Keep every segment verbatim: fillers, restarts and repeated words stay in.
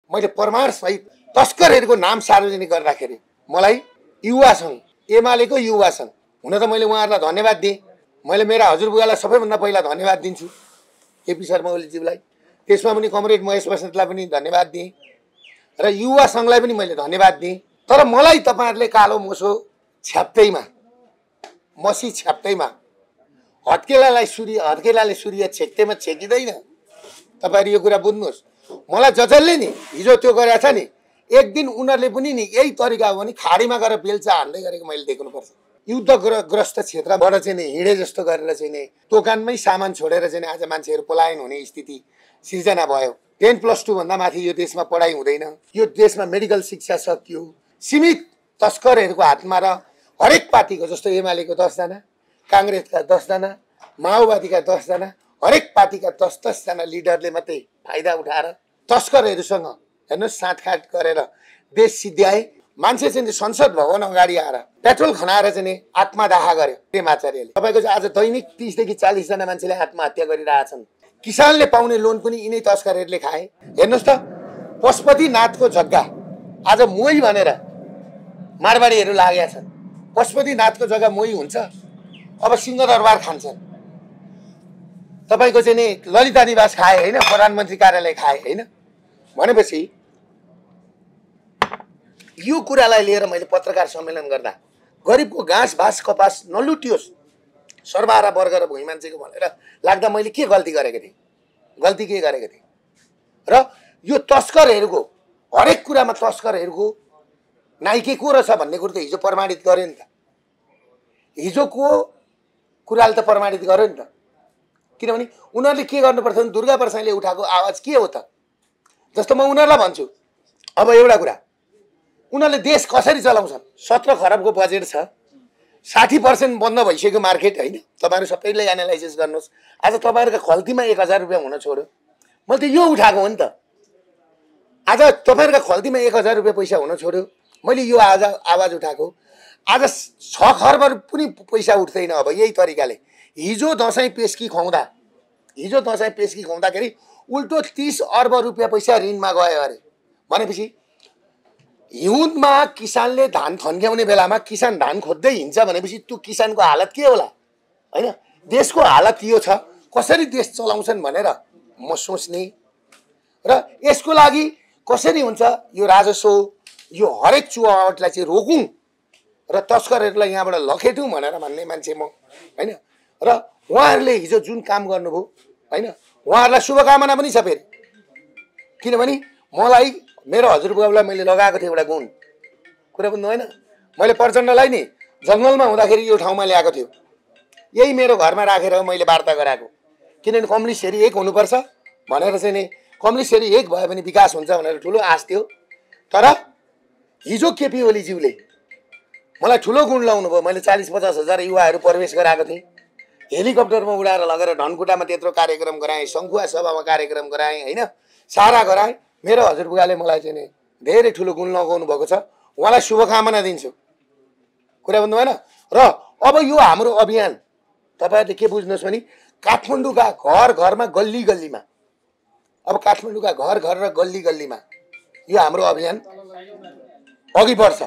मैले प्रमाण सहित तस्करहरूको नाम सार्वजनिक गर्दाखेरि मलाई युवा सङ्घ एमालेको युवा सङ्घ हुन त मैले उहाँहरूलाई धन्यवाद दिएँ। मैले मेरा हजुरबुवालाई सबैभन्दा पहिला धन्यवाद दिन्छु केपी शर्मा ओलीज्यूलाई, त्यसमा पनि कमरेड महेश बस्नेतलाई पनि धन्यवाद दिएँ र युवा सङ्घलाई पनि मैले धन्यवाद दिएँ। तर मलाई तपाईँहरूले कालो मोसो छ्याप्दैमा मसी छ्याप्दैमा हत्केलालाई सूर्य हत्केलाले सूर्य छेक्दैमा छेकिँदैन। तपाईँहरू यो कुरा बुझ्नुहोस्। मलाई जजले नि हिजो त्यो गरेछ नि, एक दिन उनीहरूले पनि नि यही तरिका हो भने खाडीमा गएर बेल्चा हान्दै गरेको मैले देख्नुपर्छ। युद्धग्रस्त क्षेत्रबाट चाहिँ नि हिँडे जस्तो गरेर चाहिँ नि दोकानमै सामान छोडेर चाहिँ आज मान्छेहरू पलायन हुने स्थिति सिर्जना भयो। टेन प्लस टू भन्दा माथि यो देशमा पढाइ हुँदैन। यो देशमा मेडिकल शिक्षा सकियो। सीमित तस्करहरूको हातमा र हरेक पार्टीको जस्तो एमालेको दसजना, काङ्ग्रेसका दसजना, माओवादीका दसजना, हरेक पार्टीका दस दसजना लिडरले मात्रै फाइदा उठाएर तस्करहरूसँग हेर्नुहोस् साँठगाँठ गरेर देश सिद्ध्याए। मान्छे चाहिँ संसद भवन अगाडि आएर पेट्रोल खनाएर चाहिँ आत्मदाह गर्यो प्रेमाचार्यले। तपाईँको चाहिँ आज दैनिक तीसदेखि चालिसजना मान्छेले आत्महत्या गरिरहेछन्। किसानले पाउने लोन पनि यिनै तस्करहरूले खाए। हेर्नुहोस् त, पशुपतिनाथको जग्गा आज मोही भनेर मारवाडीहरू लागेका छन्। पशुपतिनाथको जग्गा मोही हुन्छ, अब सिंहदरबार खान्छन्। तपाईँको चाहिँ नि ललिता निवास खाए होइन, प्रधानमन्त्री कार्यालय खाए होइन। भनेपछि यो कुरालाई लिएर मैले पत्रकार सम्मेलन गर्दा गरिबको घाँस भाँस कपास नलुटियोस् सर्वहारा वर्ग र भुइँ मान्छेको भनेर लाग्दा मैले के गल्ती गरेको थिएँ? गल्ती के गरेको थिएँ? र यो तस्करहरूको हरेक कुरामा तस्करहरूको नाइके को रहेछ भन्ने कुरो त हिजो प्रमाणित गर्यो नि त। हिजोको कुराले त प्रमाणित गर्यो नि त। किनभने उनीहरूले के गर्नुपर्छ भने दुर्गा प्रसाईले उठाएको आवाज के हो त? जस्तो म उनीहरूलाई भन्छु, अब एउटा कुरा, उनीहरूले देश कसरी चलाउँछन्? सत्र खरबको बजेट छ, साठी पर्सेन्ट बन्द भइसक्यो मार्केट होइन। तपाईँहरू सबैले एनालाइसिस गर्नुहोस्। आज तपाईँहरूको खल्तीमा एक हजार रुपियाँ हुन छोड्यो। मैले त यो उठाएको हो नि त। आज तपाईँहरूको खल्तीमा एक हजार रुपियाँ पैसा हुन छोड्यो, मैले यो आज आवाज उठाएको। आज छ खर्ब पनि पैसा उठ्दैन अब यही तरिकाले। हिजो दसैँ पेस्की खुवाउँदा हिजो दसैँ पेस्की खुवाउँदाखेरि उल्टो तीस अर्ब रुपियाँ पैसा ऋणमा गयो अरे। भनेपछि हिउँदमा किसानले धान थन्क्याउने बेलामा किसान धान खोज्दै हिँड्छ भनेपछि त्यो किसानको हालत के होला होइन? देशको हालत यो छ, कसरी देश चलाउँछन् भनेर म सोच्ने र यसको लागि कसरी हुन्छ यो राजस्व, यो हरेक चुहावटलाई चाहिँ रोकौँ र तस्करहरूलाई यहाँबाट लखेटौँ भनेर भन्ने मान्छे म होइन। र उहाँहरूले हिजो जुन काम गर्नुभयो होइन, उहाँहरूलाई शुभकामना पनि छ फेरि। किनभने मलाई मेरो हजुरबुवालाई मैले लगाएको थिएँ एउटा गुण, कुरा बुझ्नु होइन? मैले प्रचण्डलाई नि जङ्गलमा हुँदाखेरि यो ठाउँमा ल्याएको थियो, यही मेरो घरमा राखेर मैले वार्ता गराएको। किनभने कम्युनिस्टहरू एक हुनुपर्छ भनेर चाहिँ नि कम्युनिस्टहरू एक भयो भने विकास हुन्छ भनेर ठुलो आश थियो। तर हिजो केपी ओलीज्यूले मलाई ठुलो गुण लाउनु भयो। मैले चालिस पचास हजार युवाहरू प्रवेश गराएको थिएँ, हेलिकप्टरमा उडाएर लगेर धनकुटामा त्यत्रो कार्यक्रम गराएँ, सङ्खुवा सभामा कार्यक्रम गराएँ होइन, सारा गराएँ। मेरो हजुरबुवाले मलाई चाहिँ नि धेरै ठुलो गुण लगाउनु भएको छ, उहाँलाई शुभकामना दिन्छु। कुरा बुझ्नु भएन? र अब यो हाम्रो अभियान तपाईँहरूले के बुझ्नुहोस् भने काठमाडौँका घर घरमा गल्ली गल्लीमा, अब काठमाडौँका घर घर र गल्ली गल्लीमा यो हाम्रो अभियान अघि बढ्छ।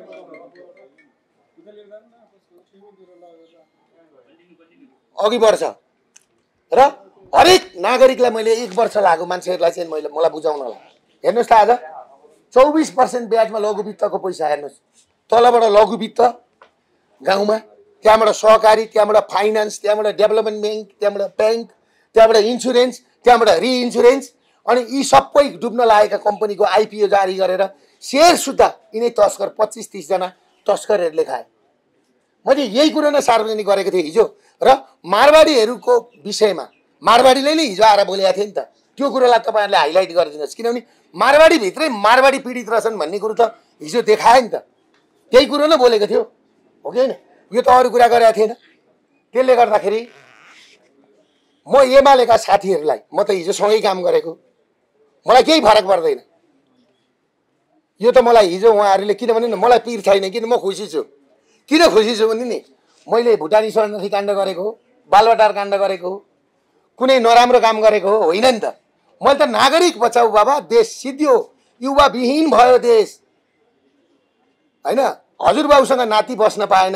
अघि बढ्छ र हरेक नागरिकलाई मैले एक वर्ष लाग्यो मान्छेहरूलाई चाहिँ मैले मलाई बुझाउनलाई। हेर्नुहोस् त, आज चौबिस पर्सेन्ट ब्याजमा लघुवित्तको पैसा हेर्नुहोस्। तलबाट लघुवित्त गाउँमा, त्यहाँबाट सहकारी, त्यहाँबाट फाइनेन्स, त्यहाँबाट डेभलपमेन्ट ब्याङ्क, त्यहाँबाट ब्याङ्क, त्यहाँबाट इन्सुरेन्स, त्यहाँबाट रिइन्सुरेन्स, अनि यी सबै डुब्न लागेका कम्पनीको आइपिओ जारी गरेर सेयर सुत्दा यिनै तस्कर पच्चिस तिसजना तस्करहरूले खाए। मैले यही कुरो नै सार्वजनिक गरेको थिएँ हिजो। र मारवाडीहरूको विषयमा मारवाडीले नै हिजो आएर बोलेको थियो नि त, त्यो कुरोलाई तपाईँहरूले हाइलाइट गरिदिनुहोस्। किनभने मारवाडीभित्रै मारवाडी पीडित रहेछन् भन्ने कुरो त हिजो देखायो नि त, त्यही कुरो नै बोलेको थियो हो कि होइन? यो त अरू कुरा गरेको थिएन। त्यसले गर्दाखेरि म एमालेका साथीहरूलाई, म त हिजो सँगै काम गरेको, मलाई केही फरक पर्दैन यो त। मलाई हिजो उहाँहरूले किनभने मलाई पिर छैन, किन म खुसी छु। किन खुसी छु भने नि मैले भुटानी शरणार्थी काण्ड गरेको हो, बालुवाटार काण्ड गरेको हो, कुनै नराम्रो काम गरेको हो होइन नि त। मैले त नागरिक बचाऊ बाबा, देश सिद्धियो, युवाविहीन भयो देश हैन। हजुरबाउसँग नाति बस्न पाएन,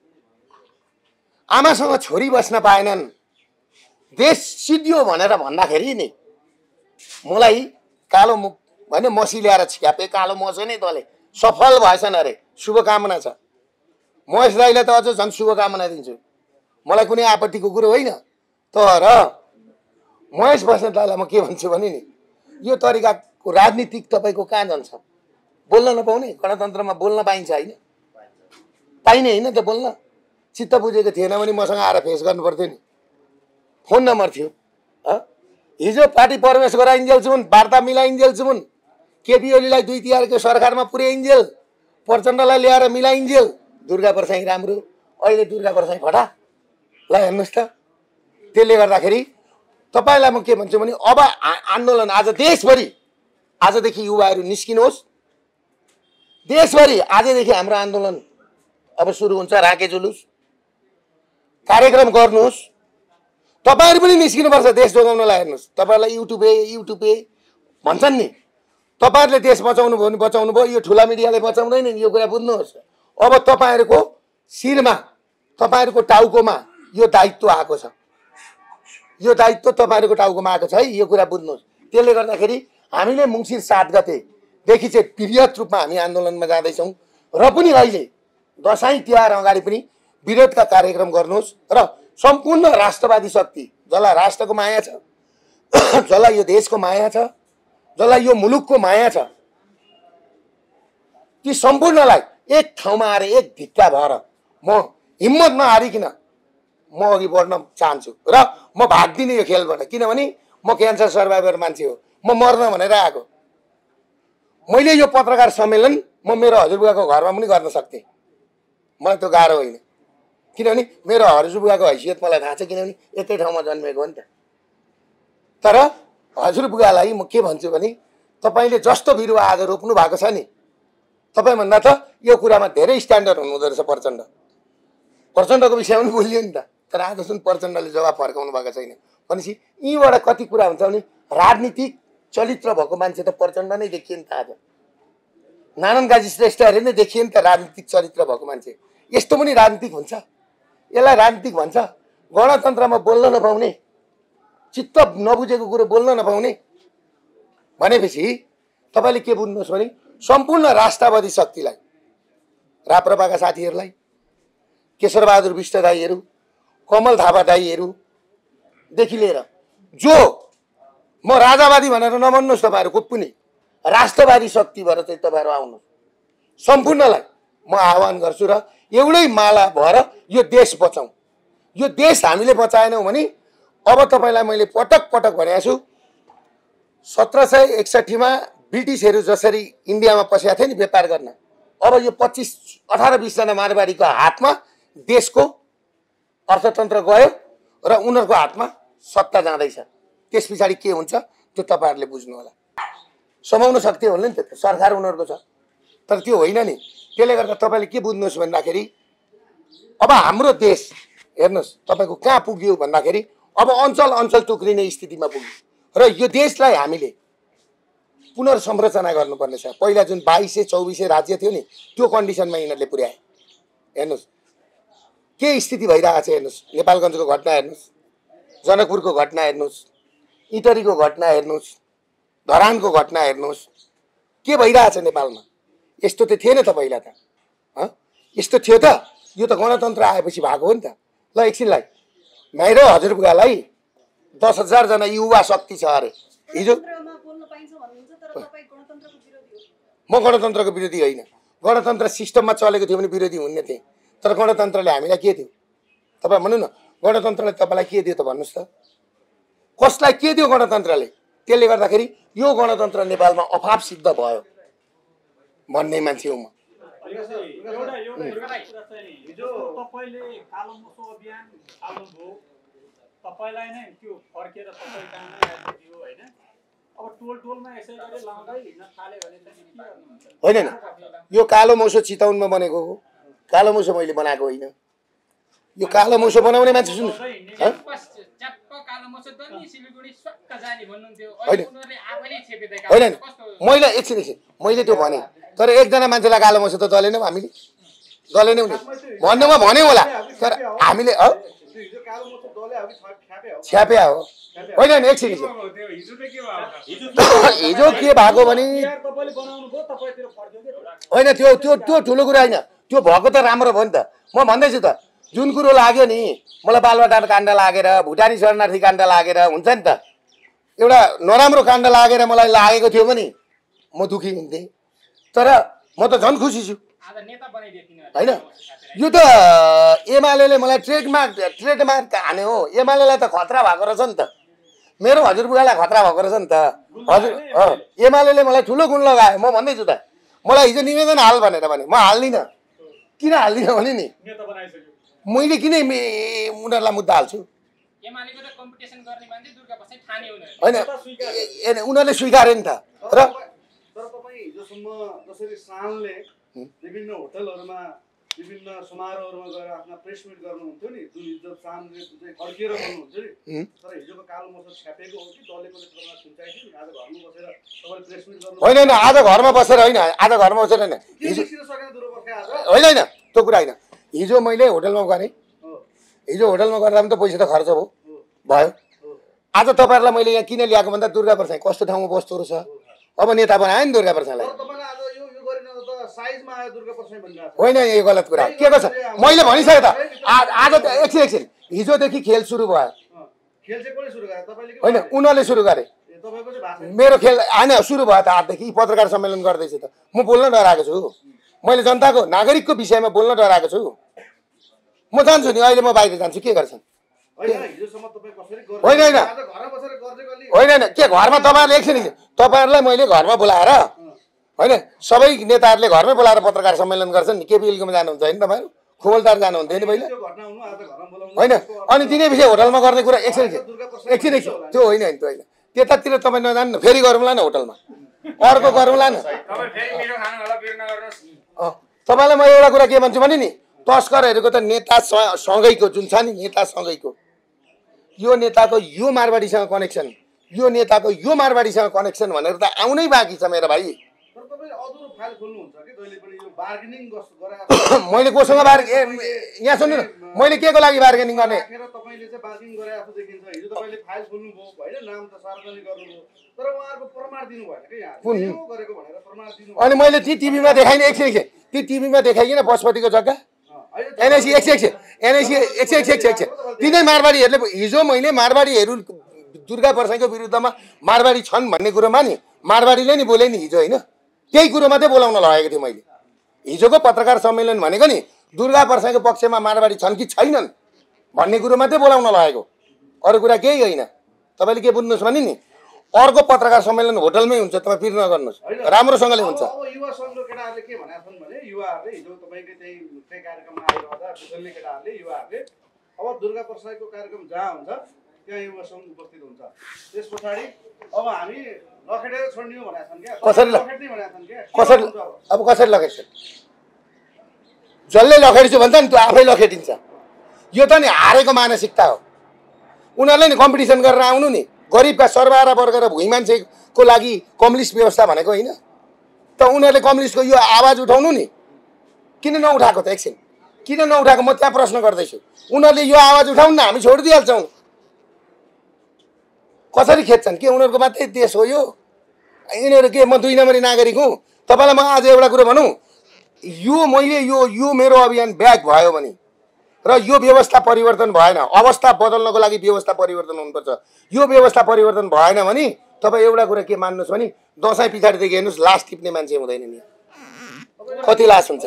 आमासँग छोरी बस्न पाएनन्, देश सिद्धियो भनेर भन्दाखेरि नि मलाई कालो मुख भने मसी ल्याएर छ्यापे कालो मसो नै तले सफल भएछन् अरे। शुभकामना छ। महेश दाइलाई त अझ झन् शुभकामना दिन्छु। मलाई कुनै आपत्तिको कुरो होइन। तर महेश बस्नेत दाइलाई म के भन्छु भने नि यो तरिकाको राजनीतिक तपाईँको कहाँ जान्छ? बोल्न नपाउने? गणतन्त्रमा बोल्न पाइन्छ होइन? पाइने होइन त बोल्न। चित्त बुझेको थिएन भने मसँग आएर फेस गर्नु पर्थ्यो नि। फोन नम्बर थियो। हिजो पार्टी प्रवेश गराइन्जेलसम्म वार्ता मिलाइन्जेलसम्म केपी ओलीलाई दुई तिहारको सरकारमा पुर्याइन्जेल प्रचण्डलाई ल्याएर मिलाइन्जेल दुर्गा प्रसाई राम्रो, अहिले दुर्गा प्रसाई फटा। ल हेर्नुहोस् त। त्यसले गर्दाखेरि तपाईँलाई म के भन्छु भने अब आन्दोलन आज देशभरि आजदेखि युवाहरू निस्किनुहोस्। देशभरि आजदेखि हाम्रो आन्दोलन अब सुरु हुन्छ। राके जुलुस कार्यक्रम गर्नुहोस्। तपाईँहरू पनि निस्किनुपर्छ देश जोगाउनलाई। हेर्नुहोस् तपाईँहरूलाई युट्युबे युट्युबे भन्छन् नि, तपाईँहरूले देश बचाउनु भयो भने बचाउनु भयो। यो ठुला मिडियाले बचाउँदैन नि, यो कुरा बुझ्नुहोस्। अब तपाईँहरूको शिरमा तपाईँहरूको टाउकोमा यो दायित्व आएको छ। यो दायित्व तपाईँहरूको टाउकोमा आएको छ है, यो कुरा बुझ्नुहोस्। त्यसले गर्दाखेरि हामीले मङ्सिर सात गतेदेखि चाहिँ वृहत रूपमा हामी आन्दोलनमा जाँदैछौँ र पनि अहिले दसैँ तिहार अगाडि पनि विरोधका कार्यक्रम गर्नुहोस् र सम्पूर्ण राष्ट्रवादी शक्ति जसलाई राष्ट्रको माया छ, जसलाई यो देशको माया छ, जसलाई यो मुलुकको माया छ, ती सम्पूर्णलाई एक ठाउँमा आएर एक धिक्का भएर म हिम्मत नहारिकन म अघि बढ्न चाहन्छु र म भाग्दिनँ यो खेलबाट। किनभने म क्यान्सर सर्भाइभर मान्छे हो, म मर्न भनेर आएको। मैले यो पत्रकार सम्मेलन म मेरो हजुरबुवाको घरमा पनि गर्न सक्थेँ, मलाई त्यो गाह्रो होइन। किनभने मेरो हजुरबुवाको हैसियत मलाई थाहा छ, किनभने एकै ठाउँमा जन्मेको हो नि त। तर हजुरबुवालाई म के भन्छु भने तपाईँले जस्तो बिरुवा आज रोप्नु भएको छ नि, तपाईँभन्दा त यो कुरामा धेरै स्ट्यान्डर्ड हुनुहुँदो रहेछ प्रचण्ड। प्रचण्डको विषयमा पनि बोलियो नि त। तर आज सुन प्रचण्डले जवाब फर्काउनु भएको छैन भनेपछि यहीँबाट कति कुरा हुन्छ भने राजनीतिक चरित्र भएको मान्छे त प्रचण्ड नै देखियो नि त। आज नारायण काजी श्रेष्ठ अरे नै देखियो नि त राजनीतिक चरित्र भएको मान्छे। यस्तो पनि राजनीतिक हुन्छ? यसलाई राजनीतिक भन्छ? गणतन्त्रमा बोल्न नपाउने, चित्त नबुझेको कुरो बोल्न नपाउने भनेपछि तपाईँले के बुझ्नुहोस् भने सम्पूर्ण राष्ट्रवादी शक्तिलाई, राप्रपाका साथीहरूलाई, केशरबहादुर विष्ट दाईहरू, कमल थापा दाईहरूदेखि लिएर जो म राजावादी भनेर नभन्नुहोस् तपाईँहरू कोही पनि, राष्ट्रवादी शक्ति भएर चाहिँ तपाईँहरू आउनुहोस्। सम्पूर्णलाई म आह्वान गर्छु र एउटै माला भएर यो देश बचाउँ। यो देश हामीले बचाएनौँ भने अब तपाईँलाई मैले पटक पटक भनेको छु, सत्र सय एकसट्ठीमा ब्रिटिसहरू जसरी इन्डियामा पसेका थिए नि व्यापार गर्न, अब यो पच्चिस अठार बिसजना मारवाडीको हातमा देशको अर्थतन्त्र गयो र उनीहरूको हातमा सत्ता जाँदैछ। त्यस पछाडि के हुन्छ त्यो तपाईँहरूले बुझ्नु होला। समाउन सक्थ्यो होला नि त, सरकार उनीहरूको छ, तर त्यो होइन नि। त्यसले गर्दा तपाईँले के बुझ्नुहोस् भन्दाखेरि अब हाम्रो देश हेर्नुहोस् तपाईँको कहाँ पुग्यो भन्दाखेरि अब अञ्चल अञ्चल टुक्रिने स्थितिमा पुग्यो र यो देशलाई हामीले पुनर्संरचना गर्नुपर्ने छ। पहिला जुन बाइसै चौबिसै राज्य थियो नि त्यो कन्डिसनमा यिनीहरूले पुर्याए। हेर्नुहोस् के स्थिति भइरहेको छ। हेर्नुहोस् नेपालगञ्जको घटना हेर्नुहोस्, जनकपुरको घटना हेर्नुहोस्, इटरीको घटना हेर्नुहोस्, धरानको घटना हेर्नुहोस्, के भइरहेछ नेपालमा। यस्तो त थिएन त पहिला त। यस्तो थियो त? यो त गणतन्त्र आएपछि भएको हो नि त। ल एकछिनलाई मेरो हजुरबुवालाई दस हजारजना युवा शक्ति छ अरे। हिजो म गणतन्त्रको विरोधी होइन, गणतन्त्र सिस्टममा चलेको थियो भने विरोधी हुने थिएँ। तर गणतन्त्रले हामीलाई के दियो तपाईँ भन्नु न? गणतन्त्रले तपाईँलाई के दियो त भन्नुहोस् त? कसलाई के दियो गणतन्त्रले? त्यसले गर्दाखेरि यो गणतन्त्र नेपालमा अभाव सिद्ध भयो भन्ने मान्छे हो म। होइन यो कालो मौसो चितवनमा बनेको हो, कालो मौसो मैले बनाएको होइन। यो कालो मौसो बनाउने मान्छे सुन्नु होइन मैले एकछिन एकछिन मैले त्यो भने तर एकजना मान्छेलाई कालो मोसो त दलेनौँ हामीले दले नै हुने भन्नुमा भन्यो होला तर हामीले छ्याप्या हो होइन होइन एकछिन एकछिन हिजो के भएको भने होइन त्यो त्यो त्यो ठुलो कुरा होइन त्यो भएको त राम्रो भयो नि त म भन्दैछु त जुन कुरो लाग्यो नि मलाई बालुवाटार काण्ड लागेर भुटानी शरणार्थी काण्ड लागेर हुन्छ नि त एउटा नराम्रो काण्ड लागेर मलाई लागेको थियो भने म दुखी हुन्थेँ तर म त झन् खुसी छु होइन यो त एमाले मलाई ट्रेडमार्क ट्रेडमार्क हान्यो हो एमालेलाई त खतरा भएको रहेछ नि त मेरो हजुरबुवालाई खतरा भएको रहेछ नि त हजुर एमाले मलाई ठुलो गुण लगायो म भन्दैछु त मलाई हिजो निवेदन हाल भनेर भने म हाल्दिनँ किन हाल्दिनँ भने नि मैले किन उनीहरूलाई मुद्दा हाल्छु होइन उनीहरूले स्वीकारे नि त र विभिन्न होटलहरुमा विभिन्न समारोहहरुमा गएर आफ्ना प्रेस मिट गर्नुहुन्थ्यो नि जुन इज्जत सामले चाहिँ फर्किएर गर्नुहुन्थ्यो नि तर हिजोको कालो मोसो छ्यापेको हो कि दलेको नेतृत्वमा सुन्चाइदियो नि आज घरमा बसेर तपाईले प्रेस मिट गर्नु होइन होइन आज घरमा बसेर होइन आज घरमा बसेर होइन हिजो सकेन दुर्पक्ष आज होइन होइन त्यो कुरा होइन हिजो मैले होटलमा गरेँ हिजो होटलमा गर्दा पनि त पैसा त खर्च भयो भयो आज तपाईहरुलाई मैले यहाँ किन ल्याएको भन्दा दुर्गा प्रसाद कस्तो ठाउँमा बस्दो रहेछ अब नेता बनायो नि दुर्गा प्रसादलाई होइन यो गलत कुरा के को छ मैले भनिसकेँ त आज त एकछिन एकछिन हिजोदेखि खेल सुरु भयो होइन उनीहरूले सुरु गरे मेरो खेल होइन सुरु भयो त आजदेखि पत्रकार सम्मेलन गर्दैछु त म बोल्न डराएको छु मैले जनताको नागरिकको विषयमा बोल्न डराएको छु म जान्छु नि अहिले म बाहिर जान्छु के गर्छन् होइन होइन होइन होइन के घरमा तपाईँहरूले एकछिन तपाईँहरूलाई मैले घरमा बोलाएर होइन सबै नेताहरूले घरमै बोलाएर पत्रकार सम्मेलन गर्छन् नि केपिएलकोमा जानुहुन्छ होइन तपाईँहरू खोमलटार जानुहुन्थ्यो नि पहिला होइन अनि तिनै विषय होटलमा गर्ने कुरा एकछिन एकछिन एकछिन त्यो होइन होइन त्यो होइन त्यतातिर तपाईँ नजानु फेरि गरौँला न होटलमा अर्को गरौँला न तपाईँलाई म एउटा कुरा के भन्छु भने नि तस्करहरूको त नेता सँगैको जुन छ नि नेता सँगैको यो नेताको यो मारवाडीसँग कनेक्सन यो नेताको यो मारवाडीसँग कनेक्सन भनेर त आउनै बाँकी छ मेरो भाइ मैले कोसँग बार्ग यहाँ सुन्नु न मैले के को लागि बार्गेनिङ गर्ने अनि मैले ती टिभीमा देखाइने एकछिन एकछिन ती टिभीमा देखाइकिन बसपतिको जग्गा एनआइसी एकछिन एकछिन एनआइसी एकछिन एकछिन एकछिन एकछिन तिनै मारवाडीहरूले हिजो मैले मारवाडीहरू दुर्गा प्रसादको विरुद्धमा मारवाडी छन् भन्ने कुरोमा नि मारवाडीले नि बोले नि हिजो होइन त्यही कुरो मात्रै बोलाउन लगाएको थिएँ मैले हिजोको पत्रकार सम्मेलन भनेको नि दुर्गा प्रसादको पक्षमा मारवाडी छन् कि छैनन् भन्ने कुरो मात्रै बोलाउन लगाएको अरू कुरा केही होइन तपाईँले के बुझ्नुहोस् भने नि अर्को पत्रकार सम्मेलन होटलमै हुन्छ तपाईँ पिर नगर्नुहोस् राम्रोसँगले हुन्छ अब दुर्गा प्रसादको कार्यक्रम जहाँ हुन्छ त्यहाँ युवा सङ्घ उपस्थित हुन्छ त्यस पछाडि अब हामी लखेटेर छोड्ने हो भनेका छन् क्या कसरी लखेट्ने भनेका छन् क्या कसरी अब कसरी लखेट्छ जसले लखेट्छु भन्छ नि त्यो आफै लखेटिन्छ यो त नि हारेको मानसिकता हो उनीहरूले नि कम्पिटिसन गरेर आउनु नि गरिबका सर्वहारा वर्ग र भुइँ मान्छेको लागि कम्युनिस्ट व्यवस्था भनेको होइन त उनीहरूले कम्युनिस्टको यो आवाज उठाउनु नि किन नउठाएको त एकछिन किन नउठाएको म त्यहाँ प्रश्न गर्दैछु उनीहरूले यो आवाज उठाउनु न हामी छोडिदिइहाल्छौँ कसरी खेच्छन् के उनीहरूको मात्रै देश हो यो यिनीहरू के म दुई नम्बरी नागरिक हुँ तपाईँलाई म आज एउटा कुरो भनौँ यो मैले यो यो मेरो अभियान ब्याक भयो भने र यो व्यवस्था परिवर्तन भएन अवस्था बदल्नको लागि व्यवस्था परिवर्तन हुनुपर्छ यो व्यवस्था परिवर्तन भएन भने तपाईँ एउटा कुरा के मान्नुहोस् भने दसैँ पछाडिदेखि हेर्नुहोस् लास टिप्ने मान्छे हुँदैन नि कति लास हुन्छ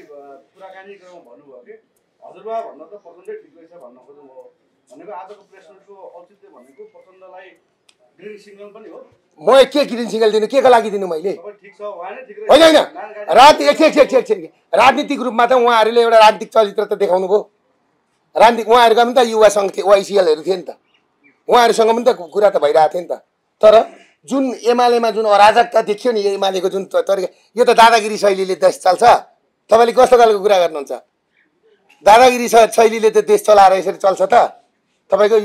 म के ग्रिन सिग्नल दिनु के को लागि दिनु मैले होइन होइन रात एकछिन एकछिन एकछिन राजनीतिक रूपमा त उहाँहरूले एउटा राजनीतिक चरित्र त देखाउनु भयो राजनीतिक उहाँहरूको पनि त युवा सङ्घ थियो वाइसिएलहरू थियो नि त उहाँहरूसँग पनि त कुरा त भइरहेको थियो नि त तर जुन एमालेमा जुन अराजकता देखियो नि एमालेको जुन तरिका यो त दादागिरी शैलीले देश चल्छ तपाईँले कस्तो खालको कुरा गर्नुहुन्छ दादागिरी शैलीले त देश चलाएर यसरी चल्छ त तपाईँको यो त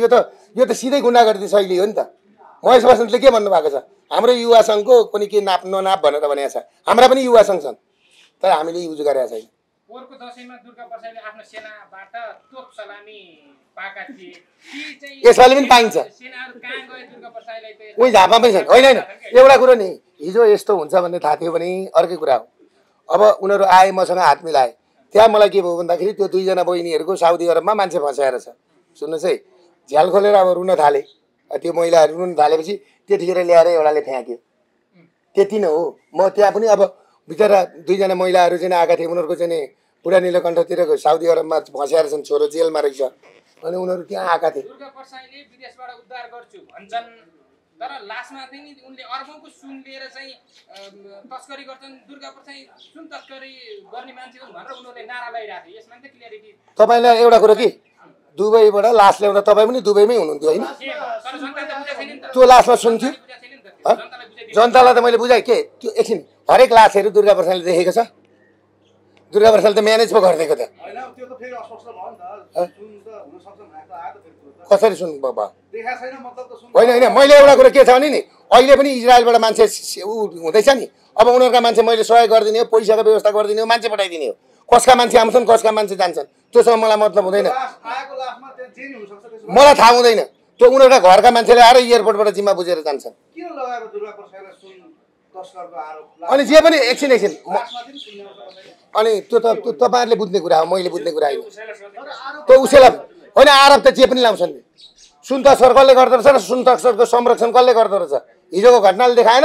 यो त सिधै गुन्डागर्दी शैली हो नि त। महेश बस्नेतले के भन्नुभएको छ, हाम्रो युवा सङ्घको पनि के नाप ननाप भनेर भनेको छ। हाम्रा पनि युवा सङ्घ छन् तर हामीले युज गरेका छैन। पोहोरको दशैंमा दुर्गा प्रसाईले आफ्नो सेनाबाट तोप सलामी पाएका थिए, ती चाहिँ यसपालि पनि पाइन्छ। सेनाहरू कहाँ गए दुर्गा प्रसाईलाई त उही झापा पनि छैन। होइन होइन एउटा कुरो नि, हिजो यस्तो हुन्छ भन्ने थाहा थियो भने अर्कै कुरा हो। अब उनीहरू आए मसँग हात मिलाए, त्यहाँ मलाई के भयो भन्दाखेरि त्यो दुईजना बहिनीहरूको साउदी अरबमा मान्छे फसाएर छ। सुन्नुहोस् है, झ्याल खोलेर अब रुन थाले, त्यो महिलाहरू रुन थालेपछि त्यतिखेर ल्याएर एउटाले फ्याँक्यो, त्यति नै हो। म त्यहाँ पनि अब बिचरा दुईजना महिलाहरू चाहिँ आएका थिए, उनीहरूको चाहिँ पुरा नीलकण्ठतिरको साउदी अरबमा फसाएर छन्, छोरो जेलमा रहेछ, अनि उनीहरू त्यहाँ आएका थिए। दुर्गा प्रसाईले विदेशबाट उद्धार गर्छु भन्छन् तर लासमा चाहिँ नि उनले अर्बौंको सुन लिएर चाहिँ तस्करी गर्छन्। दुर्गा प्रसाई सुन तस्करी गर्ने मान्छे हुन् भनेर उनीहरूले नारा लगाइरहेको थियो। यसमा चाहिँ क्लियरिटी तपाईँलाई एउटा कुरो कि दुबईबाट लास ल्याउँदा तपाईँ पनि दुबईमै हुनुहुन्थ्यो होइन? तर जनताले बुझेको छैन नि त। त्यो लासमा सुन थियो जनतालाई त मैले बुझाएँ के त्यो एकछिन हरेक लासहरू दुर्गा प्रसादले देखेको छ? दुर्गा प्रसादले त म्यानेज पो गरिदिएको त। होइन त्यो त फेरि अस्पष्ट भयो नि त। सुन त हुन सक्छ भनेर त आयो त फेरि कुरो त। कसरी सुन भयो? देखाएको छैन मतलब त सुन। होइन होइन मैले एउटा कुरो के छ भने नि, अहिले पनि इजरायलबाट मान्छे ऊ हुँदैछ नि, अब उनीहरूका मान्छे मैले सहयोग गरिदिने हो, पैसाको व्यवस्था गरिदिने हो, मान्छे पठाइदिने हो। कसका मान्छे आउँछन् कसका मान्छे जान्छन् त्योसँग मलाई मतलब हुँदैन। आएको लासमा त्यहाँ जे नि हुन सक्छ त्यसमा। मलाई थाहा हुँदैन। त्यो उनीहरूका घरका मान्छेले आएर एयरपोर्टबाट जिम्मा बुझेर जान्छन्। किन लगाएको दुर्गा प्रसाईलाई सुन तस्करको आरोप? अनि जे पनि एकछिन एकछिन लासमा पनि सुन ल्याउँछ कसैले? अनि त्यो त त्यो तपाईँहरूले बुझ्ने कुरा हो, मैले बुझ्ने कुरा होइन। त्यो उसैलाई होइन, आरोप त जे पनि लाउँछन् नि। सुन तस्कर कसले गर्दो रहेछ र सुन तस्करको संरक्षण कसले गर्दो रहेछ? हिजोको घटनाले देखाएन?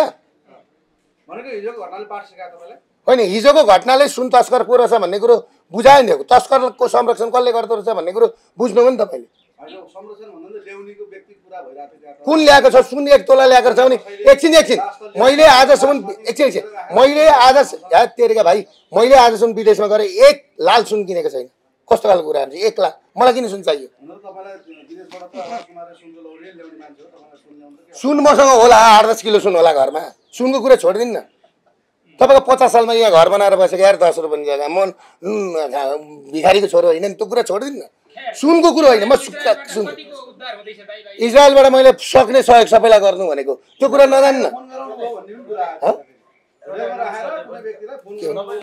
भनेको हिजोको घटनाले पाठ सिकायो तपाईँलाई? होइन, हिजोको घटनाले सुन तस्कर को रहेछ भन्ने कुरो बुझायो नि। तस्करको संरक्षण कसले गर्दो रहेछ भन्ने कुरो बुझ्नु हो नि तपाईँले। होइन संरक्षण भन्दा त ल्याउनेको व्यक्ति पुरा भइरहेको थियो त्यहाँ। कुन ल्याएको छ? सुन एक तोला ल्याएको छ भने एकछिन एकछिन मैले आजसम्म एकछिन एकछिन मैले आज तेरेका भाइ मैले आजसम्म विदेशमा गएर एक लाल सुन किनेको छैन। कस्तो खालको कुरा हुन्छ? एक लाख मलाई किन सुन चाहियो? तपाईँलाई विदेशबाट त कुमारले सुन लौरे ल्याउने मान्छे हो, तपाईँलाई सुन ल्याउनु त के? सुन मसँग होला, आठ दस किलो सुन होला घरमा। सुनको कुरा छोडिदिनु न। तपाईँको पचास सालमा यहाँ घर बनाएर बसेको यार दस रुपियाँ जग्गा म भिखारीको छोरो होइन नि, त्यो कुरा छोडिदिनु न। सुनको कुरो होइन, म सुन इजरायलबाट मैले सक्ने सहयोग सबैलाई गर्नु भनेको त्यो कुरा नजान्नु न। फोन गराउनु भयो भन्ने पनि कुरा आयो। हृदयबाट आएर कुनै व्यक्तिलाई फोन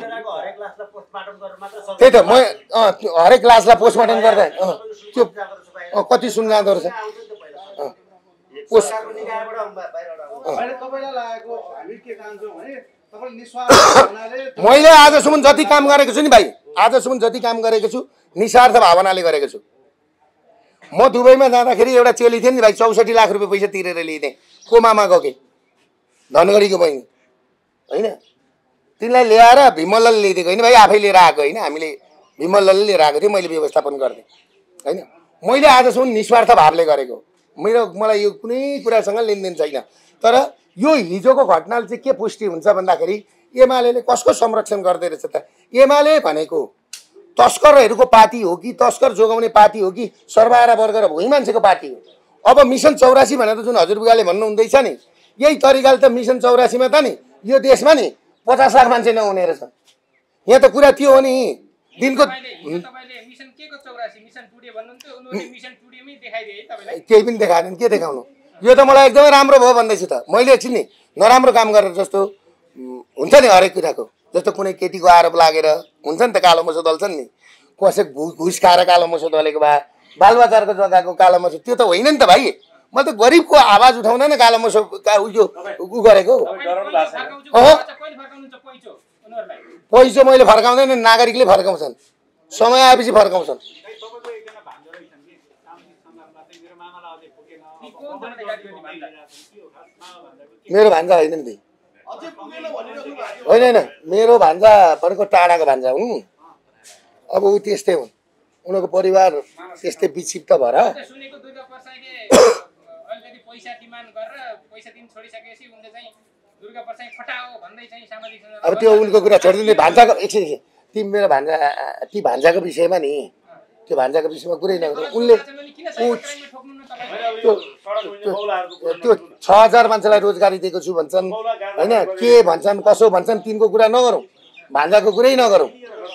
त्यही त म हरेक लासलाई पोस्टमार्टम गर्दा त्यो कति सुन जाँदो रहेछ पोस्ट। अहिले तपाईँलाई लागेको हामी के चाहन्छौँ भने तपाईँले निस्वार्थ भावनाले मैले आजसम्म जति काम गरेको छु नि भाइ, आजसम्म जति काम गरेको छु निस्वार्थ भावनाले गरेको छु। म दुबईमा जाँदाखेरि एउटा चेली थियो नि भाइ, चौसठी लाख रुपियाँ पैसा तिरेर ल्याइदिएँ। को मामा गएँ धनगढीको बहिनी होइन, तिनलाई ल्याएर भिमलले ल्याइदिएको होइन भाइ, आफै लिएर आएको होइन, हामीले भिमलले लिएर आएको थियो, मैले व्यवस्थापन गरिदिएँ होइन। मैले आजसम्म निस्वार्थ भावले गरेको, मेरो मलाई यो कुनै कुरासँग लेनदेन छैन। तर यो हिजोको घटनाले चाहिँ के पुष्टि हुन्छ भन्दाखेरि एमाले कसको संरक्षण गर्दै रहेछ त? एमाले भनेको तस्करहरूको पार्टी हो कि तस्कर जोगाउने पार्टी हो कि सर्वहारा वर्ग र भुइँ मान्छेको पार्टी हो? अब मिसन चौरासी भनेर जुन हजुरबुगाले भन्नुहुँदैछ नि, यही तरिकाले त मिसन चौरासीमा त नि यो देशमा नि पचास लाख मान्छे नहुने रहेछ। यहाँ त कुरा त्यो हो नि दिनको केही पनि देखाएन। के देखाउनु? यो त मलाई एकदमै राम्रो भयो भन्दैछु त। मैले एकछिन नि नराम्रो काम गरेर जस्तो हुन्छ नि हरेक कुराको, जस्तो कुनै केटीको आरोप लागेर हुन्छ नि त कालो मोसो दल्छन् नि, कसै घुस खाएर कालो मोसो दलेको भए बालबच्चाको जग्गाको कालो मोसो, त्यो त होइन नि त भाइ। म त गरिबको आवाज उठाउन न कालो मोसो उयो उ गरेको। पैसो मैले फर्काउँदैन, नागरिकले फर्काउँछन्, समय आएपछि फर्काउँछन्। मेरो भान्जा होइन नि, होइन होइन मेरो भान्जा भनेको टाढाको भान्जा हुन्। अब ऊ त्यस्तै हुन्, उनीहरूको परिवार त्यस्तै विक्षिप्त भएर अब त्यो उनको कुरा छोडिदिने। भान्जाको एकछिन एकछिन तिमी मेरो भान्जा ती भान्जाको विषयमा नि, त्यो भान्जाको विषयमा कुरै नगर्नु। उनले त्यो छ हजार मान्छेलाई रोजगारी दिएको छु भन्छन् होइन, के भन्छन् कसो भन्छन्, तिनको कुरा नगरौँ, भान्जाको कुरै नगरौँ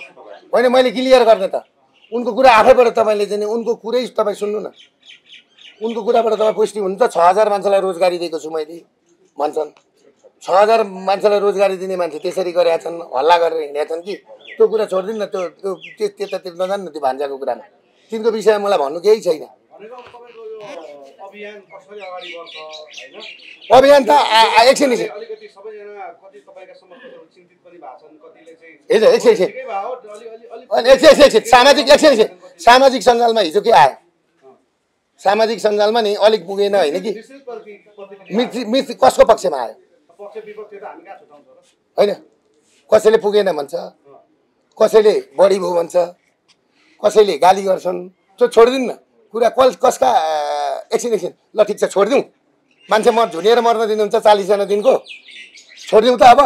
होइन। मैले क्लियर गर्ने त उनको कुरा आफैबाट तपाईँले चाहिँ उनको कुरै तपाईँ सुन्नु न। उनको कुराबाट तपाईँ पुष्टि हुन्छ। छ हजार मान्छेलाई रोजगारी दिएको छु मैले भन्छन्। छ हजार मान्छेलाई रोजगारी दिने मान्छे त्यसरी गरेका छन्, हल्ला गरेर हिँडेका छन् कि त्यो कुरा छोडिदिनु न। त्यो त्यो त्यो त्यतातिर नजानु न त्यो भान्जाको कुरामा। तिनको विषयमा मलाई भन्नु केही छैन। अभियान कसरी अगाडि बढ्छ हैन? अभियान त एकछिन एकछिन अलिकति सबैजना कति तपाईँका समर्थकहरू चिन्तित पनि भएको छन्, कतिले चाहिँ हेर एकछिन एकछिन ठिकै भयो अलि अलि अलि अनि एकछिन एकछिन एकछिन सामाजिक एकछिन एकछिन सामाजिक सञ्जालमा हिजो के आयो? सामाजिक सञ्जालमा नि अलिक पुगेन होइन कि विशेष प्रतिक्रिया मित्र मित्र कसको पक्षमा आयो? पक्ष विपक्ष त हामी कहाँ छुटाउँछ र? होइन, कसैले पुगेन भन्छ, कसैले बढी भयो भन्छ, कसैले गाली गर्छन्। त्यो छोडिदिनु न कुरा। कस कसका एकछिन एकछिन ल ठिक छ छोडिदिउँ। मान्छे म झुनेर मर्न दिनुहुन्छ चालिसजना दिनको, छोडिदिउँ त अब।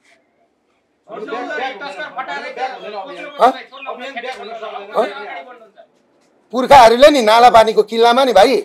पुर्खाहरूले नि नाला पानीको किल्लामा नि भाइ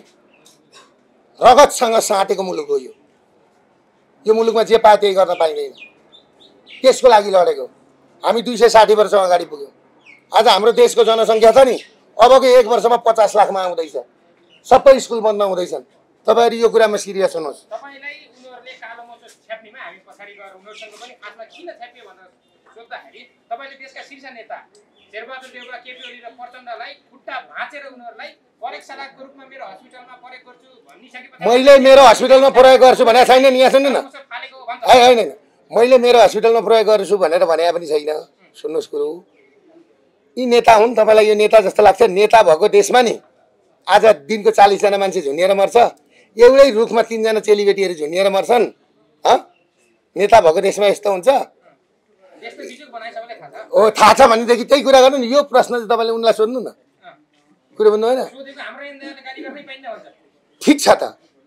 रगतसँग साँटेको मुलुक हो यो। यो मुलुकमा जे पाए त्यही गर्न पाइँदैन। त्यसको लागि लडेको हामी दुई सय साठी वर्ष अगाडि पुग्यौँ। आज हाम्रो देशको जनसङ्ख्या छ नि अबको एक वर्षमा पचास लाखमा आउँदैछ। सबै स्कुल बन्द हुँदैछन्। तपाईँहरू यो कुरामा सिरियस हुनुहोस्। तपाईलाई उनीहरूले कालो मोचो छ्याप्नेमा हामी पछाडि गएर उनीहरूसँग पनि आत्मा किन छ्याप्यो भनेर सोद्धाखेरि तपाईँले देशका शीर्ष नेता शेरबहादुर देउवा, केपी ओली र प्रचण्डलाई खुट्टा भाँचेर उनीहरूलाई प्रयोगशालाको रूपमा मेरो हस्पिटलमा प्रयोग गर्छु भनिसकेपछि मैले मेरो हस्पिटलमा प्रयोग गर्छु भनेको छैन नि। यहाँ सुन्नु न, फालेको भन्छ। होइन होइन मैले मेरो हस्पिटलमा प्रयोग गर्छु भनेर भने पनि छैन। सुन्नुहोस् कुरो, यी नेता हुन्। तपाईँलाई यो नेता जस्तो लाग्छ? नेता भएको देशमा नि आज दिनको चालिसजना मान्छे झुन्डिएर मर्छ। एउटै रुखमा तिनजना चेलीबेटीहरू झुन्डिएर मर्छन्। नेता भएको देशमा यस्तो हुन्छ? देशको बिजुक बनाए सबैलाई थाहा छ। हो, थाहा छ भनेदेखि त्यही कुरा गर्नु नि। यो प्रश्न चाहिँ तपाईँले उनलाई सोध्नु न। कुरो भन्नु होइन? सोधेको हाम्रो इन्डियाले गाली गर्नै पाइन्न भन्छ। ठिक छ त।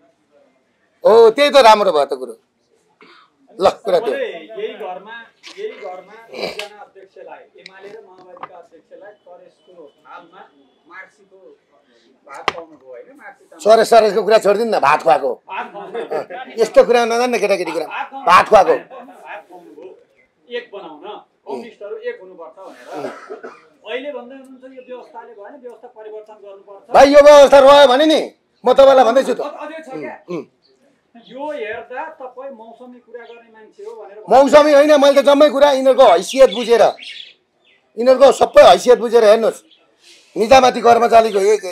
हो, त्यही त राम्रो भयो त कुरो। ल कुरा त्यो यही घरमा यही घरमा एकजना अध्यक्षलाई एमाले र माओवादीका अध्यक्षलाई करेसको हालमा मार्क्सीको भात खुवाउनु भयो होइन? मार्क्सी सरेस सरेसको कुरा छोडिदिनु न। भात खुवाएको यस्तो कुरा नजान्न केटाकेटी कुरा। भात खुवाएको भात खुवाउनु भयो एक बनाउन, कम्युनिस्टहरू एक हुनुपर्छ भनेर। अहिले भन्दै हुनुहुन्छ यो व्यवस्थाले भएन, व्यवस्था परिवर्तन गर्नुपर्छ। भाइ यो व्यवस्था रह्यो भने नि म तपाईँलाई भन्दैछु त। अझै छ क्या यो हेर्दा तपाईँ मौसमी कुरा गर्ने मान्छे हो भनेर। मौसमी होइन, मैले त जम्मै कुरा यिनीहरूको हैसियत बुझेर यिनीहरूको सबै हैसियत बुझेर हेर्नुहोस्। निजामती कर्मचारीको एक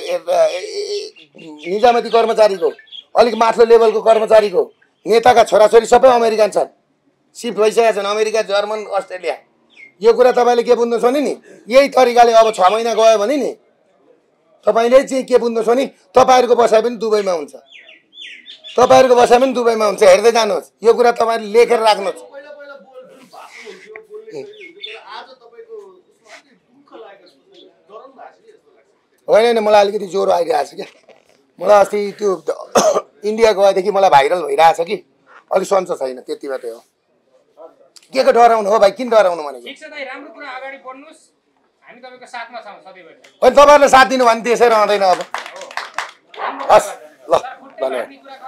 निजामती कर्मचारीको अलिक माथिल्लो लेभलको कर्मचारीको नेताका छोराछोरी सबै अमेरिकन छन्, सिफ्ट भइसकेका छन् अमेरिका, जर्मन, अस्ट्रेलिया। यो कुरा तपाईँले के बुझ्नु छ नि? यही तरिकाले अब छ महिना गयो भने नि तपाईँले चाहिँ के बुझ्नु छ नि? तपाईँहरूको बसाइ पनि दुबईमा हुन्छ। तपाईँहरूको बसाइ पनि दुबईमा हुन्छ। हेर्दै जानुहोस्। यो कुरा तपाईँले लेखेर राख्नुहोस्। पहिला पहिला बोल जुन भाषा हुन्थ्यो बोल्ने गरी हुन्थ्यो, तर आज तपाईँको उसमा अलिक दुःख लागेको जस्तो गरम भएको छ कि जस्तो लाग्छ। होइन होइन, मलाई अलिकति ज्वरो आइरहेको छ क्या। मलाई अस्ति त्यो इन्डिया गएदेखि मलाई भाइरल भइरहेछ कि अलिक सन्चो छैन, त्यति मात्रै हो। के को डराउनु हो भाइ? किन डराउनु भनेको? ठिक छ दाइ, राम्रो कुरा अगाडि बढ्नुहोस्। हामी तपाईँको साथमा छौँ सधैँभरि। अनि तपाईँहरूले साथ दिनु भने त्यसै रहँदैन अब। हस् ल, धन्यवाद।